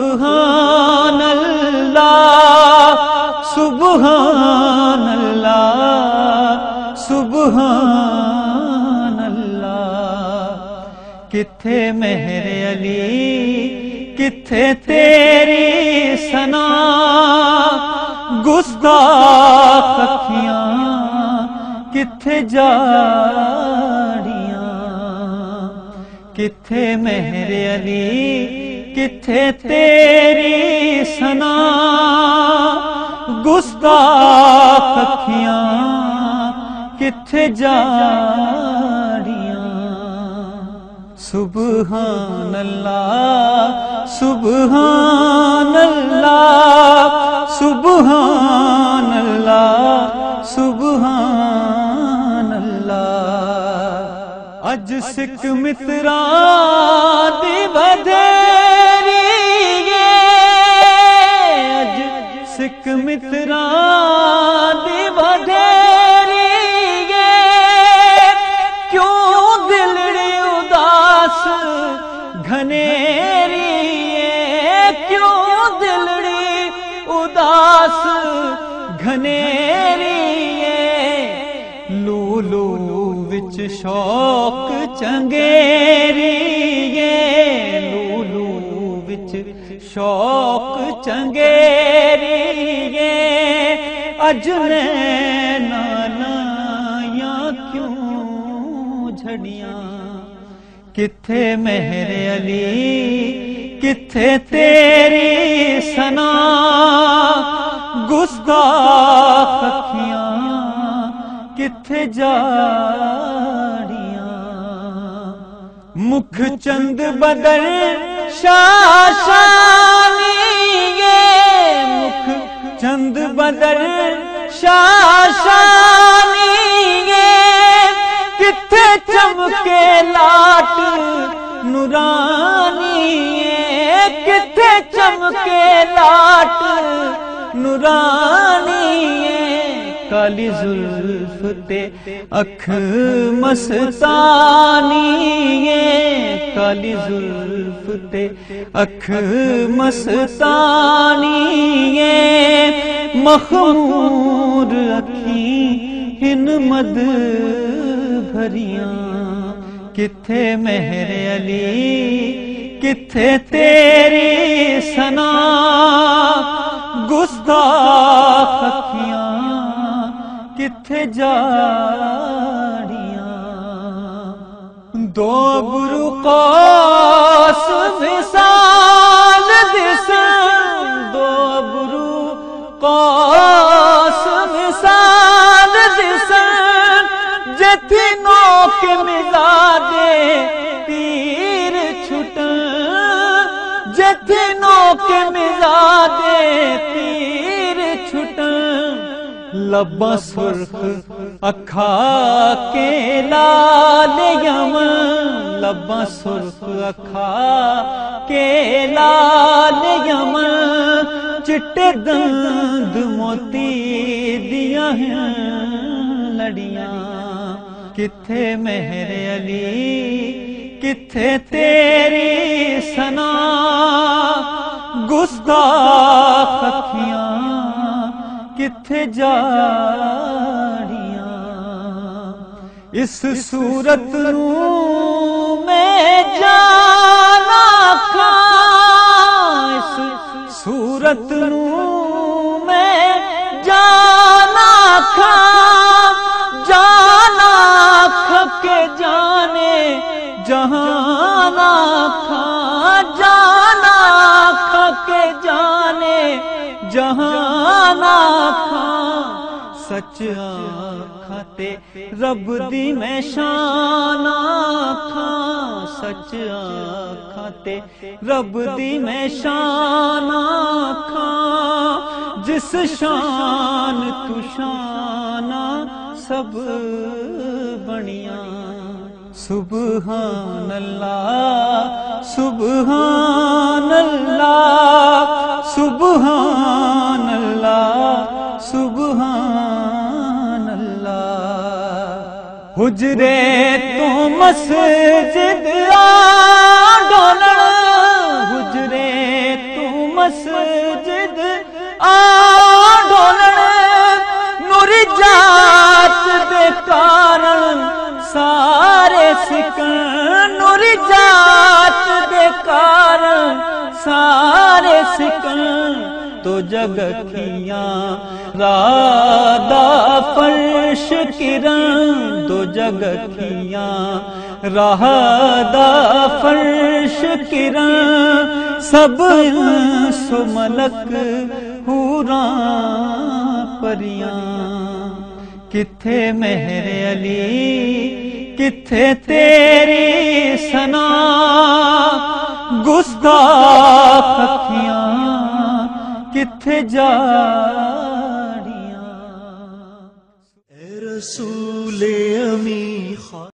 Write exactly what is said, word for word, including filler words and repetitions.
सुबहान अल्लाह, सुबहान अल्लाह, सुबहान अल्लाह। किथे मेहर अली, किथे तेरी सना, गुस्ताख अखियां किथे जाड़ियां। किथे मेहर अली, किथे तेरी सना, गुस्ताख अखियां किथे जाड़ियां। सुबहान अल्लाह, सुबहान अल्लाह, सुबहान अल्लाह, सुबहान अल्लाह। अज सिख मित्रा दी वधेरी है, अज सिख मित्रा दी वधेरी है। क्यों दिलड़ी उदास घनेरी है, क्यों दिलड़ी उदास घनेरी है। लूलू विच शौक चंगेरी है, लूलू विच शौक चंगेरी है। अज नैना लायां क्यों झड़ियां। किथे मेहर अली, किथे तेरी सना, गुस्ताख अखियां किथे जाड़ियां। मुख चंद बदर शाशानी है, मुख चंद बदर शाशानी है। किथे चमके लाट नूरानी है, किथे चमके लाट नूरानी है। काली जुल्फ ते अख मस्तानी है, काली जुल्फ ते अख मस्तानी है। मखमूर अखी हिन मद भरियां। किथे मेहर अली, किथे तेरी सना, गुस्ताख अखियां किथे जाड़ियां। दो अबरू कौस मिसाल दिसन, दो अबरू कौस मिसाल दिसन। जथी नोक मिजादे तीर छुटन, जथी नोक मिजादे तीर छुटन। लब्बा सुर्ख अखा के लाल यमन, लब्बा सुर्ख अखा के लाल यमन। चिट्टे दंद मोती दियां हैं लड़ियां। किथे मेहर अली, किथे तेरी सना, गुस्ताख अखियां किथे जाड़ियां। इस सूरत नूं मैं जाना खां, इस सूरत नूं मैं जाना खां। जाना खा के जाने जहाना खां, जाना खा के जाने जहाना खां। सच आखां ते रब दी मैं शान आखां, सच आखां ते रब दी मैं शान आखां। जिस शान तू शाना सब बनियां। सुबहान अल्लाह, सुबहान अल्लाह, सुबहान अल्लाह, सुबहान अल्लाह। हुजरे तो मस्जिद आ डोलण, हुजरे तो मस्जिद आ ढोलण नूरी जात दे कारण सारे सिकन नूरी जात दे कारण सारे सिकन तो जग खियां रादा फर्श किरण तो जग खियां रादा फर्श किरण सब सुमलक हूरां परियां किथे मेहर अली किथे तेरी सना गुस्ताख अखियां किथे जाड़ियां ए रसूले अमी